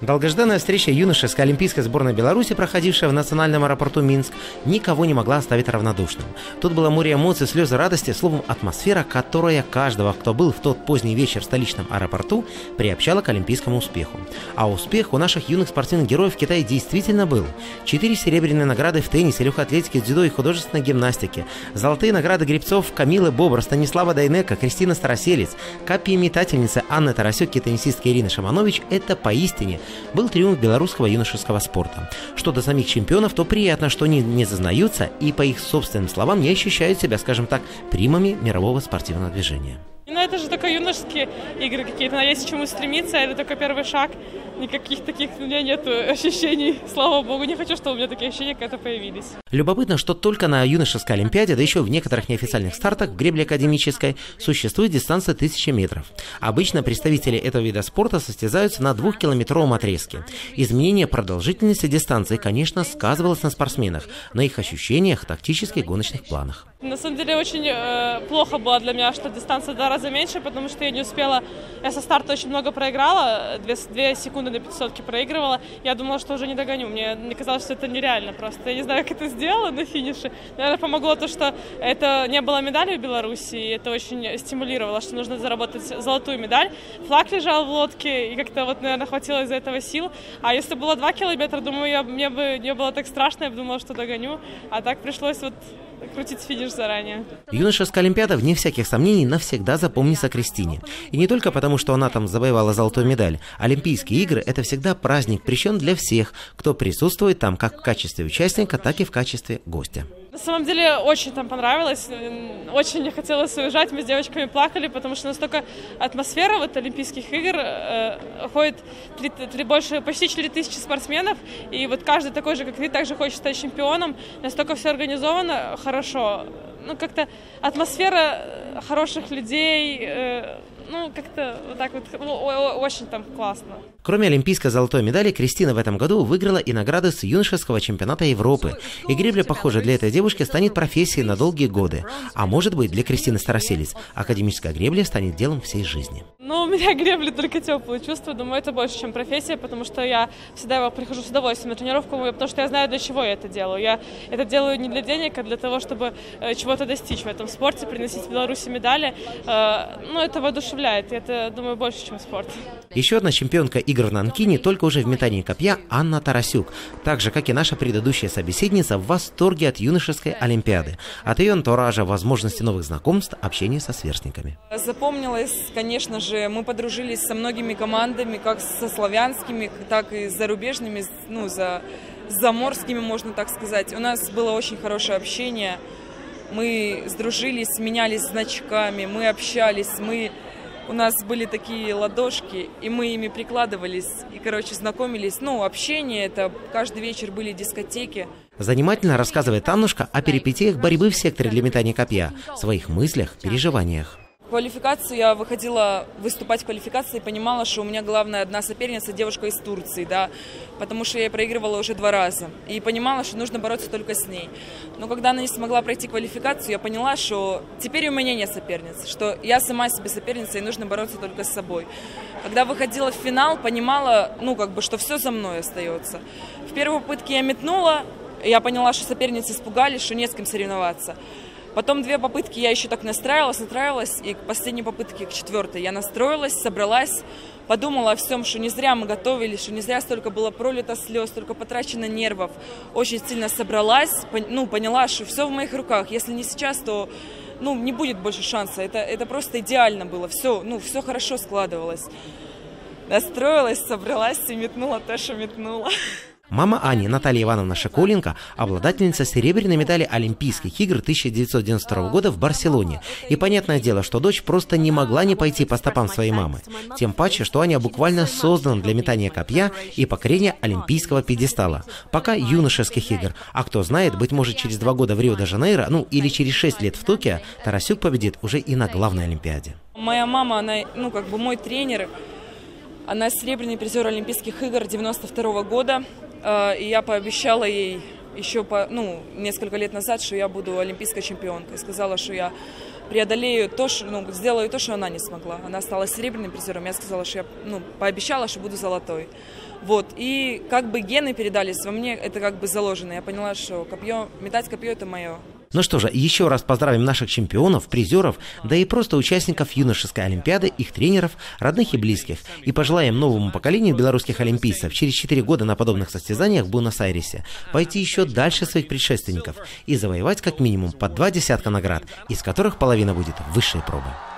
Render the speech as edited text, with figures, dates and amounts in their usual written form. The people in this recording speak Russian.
Долгожданная встреча юношеской олимпийской сборной Беларуси, проходившая в национальном аэропорту Минск, никого не могла оставить равнодушным. Тут было море эмоций, слезы радости, словом, атмосфера, которая каждого, кто был в тот поздний вечер в столичном аэропорту, приобщала к олимпийскому успеху. А успех у наших юных спортивных героев в Китае действительно был. 4 серебряные награды в теннисе, легкоатлетике, дзюдо и художественной гимнастике. Золотые награды гребцов Камилы Бобр, Станислава Дайнеко, Кристина Староселец, копьеметательницы Анны Тарасюк и теннисистки Ирины Шаманович – это поистине был триумф белорусского юношеского спорта. Что до самих чемпионов, то приятно, что они не зазнаются и, по их собственным словам, не ощущают себя, скажем так, примами мирового спортивного движения. Ну, это же только юношеские игры какие-то, есть к чему стремиться, это только первый шаг. Никаких таких у меня нет ощущений, слава богу, не хочу, чтобы у меня такие ощущения когда появились. Любопытно, что только на юношеской олимпиаде, да еще в некоторых неофициальных стартах в гребле академической, существует дистанция 1000 метров. Обычно представители этого вида спорта состязаются на 2-километровом отрезке. Изменение продолжительности дистанции, конечно, сказывалось на спортсменах, на их ощущениях, тактических и гоночных планах. На самом деле очень плохо было для меня, что дистанция в 2 раза меньше, потому что я не успела, я со старта очень много проиграла, 2 секунды на 500-ке проигрывала, я думала, что уже не догоню, мне казалось, что это нереально просто, я не знаю, как это сделала на финише, наверное, помогло то, что это не было медали в Беларуси, и это очень стимулировало, что нужно заработать золотую медаль, флаг лежал в лодке, и как-то вот, наверное, хватило из-за этого сил, а если было 2 километра, думаю, мне бы не было так страшно, я бы думала, что догоню, а так пришлось вот крутить финиш заранее. Юношеская олимпиада, вне всяких сомнений, навсегда запомнится Кристине. И не только потому, что она там завоевала золотую медаль. Олимпийские игры – это всегда праздник, причем для всех, кто присутствует там как в качестве участника, так и в качестве гостя. На самом деле очень там понравилось, очень не хотелось уезжать, мы с девочками плакали, потому что настолько атмосфера вот Олимпийских игр, ходит почти 4000 спортсменов, и вот каждый такой же, как ты, также хочет стать чемпионом, настолько все организовано хорошо, ну как-то атмосфера хороших людей, ну как-то вот так вот, очень там классно. Кроме олимпийской золотой медали, Кристина в этом году выиграла и награды с юношеского чемпионата Европы. И гребля, похоже, для этой девушки станет профессией на долгие годы. А может быть, для Кристины Староселец академическая гребля станет делом всей жизни. Ну, у меня гребли только теплые чувства. Думаю, это больше, чем профессия, потому что я всегда прихожу с удовольствием на тренировку, потому что я знаю, для чего я это делаю. Я это делаю не для денег, а для того, чтобы чего-то достичь в этом спорте, приносить в Беларуси медали. Ну, это воодушевляет, и это, думаю, больше, чем спорт. Еще одна чемпионка игр в Нанкине, только уже в метании копья, Анна Тарасюк. Так же, как и наша предыдущая собеседница, в восторге от юношеской олимпиады. От ее антуража, возможности новых знакомств, общения со сверстниками. Запомнилось, конечно же, мы подружились со многими командами, как со славянскими, так и с зарубежными, ну, заморскими, можно так сказать. У нас было очень хорошее общение. Мы сдружились, менялись значками, мы общались, у нас были такие ладошки, и мы ими прикладывались, и, короче, знакомились. Ну, общение, это каждый вечер были дискотеки. Занимательно рассказывает Аннушка о перипетиях борьбы в секторе для метания копья, своих мыслях, переживаниях. Квалификацию я выходила выступать в квалификации и понимала, что у меня главная одна соперница девушка из Турции, да, потому что я проигрывала уже 2 раза и понимала, что нужно бороться только с ней. Но когда она не смогла пройти квалификацию, я поняла, что теперь у меня нет соперницы, что я сама себе соперница и нужно бороться только с собой. Когда выходила в финал, понимала, ну как бы, что все за мной остается. В первой попытке я метнула, я поняла, что соперницы испугались, что не с кем соревноваться. Потом 2 попытки я еще так настраивалась, и к последней попытке, к 4-й, я настроилась, собралась, подумала о всем, что не зря мы готовились, что не зря столько было пролито слез, столько потрачено нервов. Очень сильно собралась, поняла, что все в моих руках. Если не сейчас, то не будет больше шанса. Это просто идеально было, все хорошо складывалось. Настроилась, собралась и метнула то, что метнула. Мама Ани, Наталья Ивановна Шиколенко, обладательница серебряной медали Олимпийских игр 1992 года в Барселоне. И понятное дело, что дочь просто не могла не пойти по стопам своей мамы. Тем паче, что Аня буквально создана для метания копья и покорения олимпийского пьедестала. Пока юношеских игр. А кто знает, быть может, через 2 года в Рио-де-Жанейро, или через 6 лет в Токио, Тарасюк победит уже и на главной олимпиаде. Моя мама, она, мой тренер, она серебряный призер Олимпийских игр 1992 года. И я пообещала ей еще несколько лет назад, что я буду олимпийской чемпионкой. Сказала, что я преодолею то, что, сделаю то, что она не смогла. Она стала серебряным призером. Я сказала, что я пообещала, что буду золотой. Вот, и как бы гены передались во мне, это как бы заложено. Я поняла, что метать копье это мое. Ну что же, еще раз поздравим наших чемпионов, призеров, да и просто участников юношеской олимпиады, их тренеров, родных и близких. И пожелаем новому поколению белорусских олимпийцев через 4 года на подобных состязаниях в Буэнос-Айресе пойти еще дальше своих предшественников и завоевать как минимум по 2 десятка наград, из которых половина будет высшей пробы.